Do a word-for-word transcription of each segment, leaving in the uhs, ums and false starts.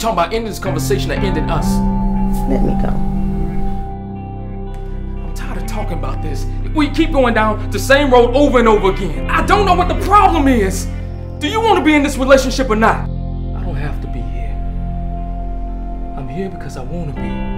talking about ending this conversation that ended us. Let me go. I'm tired of talking about this. We keep going down the same road over and over again. I don't know what the problem is. Do you want to be in this relationship or not? I don't have to be here. I'm here because I want to be.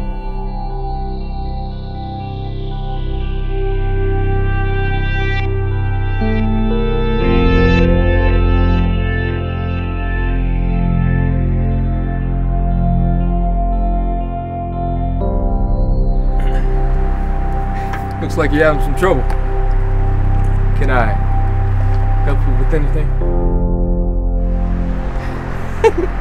Looks like you're having some trouble. Can I help you with anything?